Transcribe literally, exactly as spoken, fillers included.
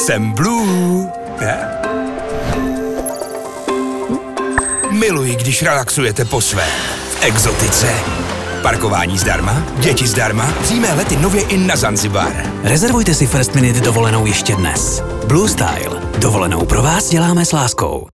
Jsem Blue. Miluji, když relaxujete po svém. V exotice. Parkování zdarma, děti zdarma, přímé lety nově i na Zanzibar. Rezervujte si First Minute dovolenou ještě dnes. Blue Style. Dovolenou pro vás děláme s láskou.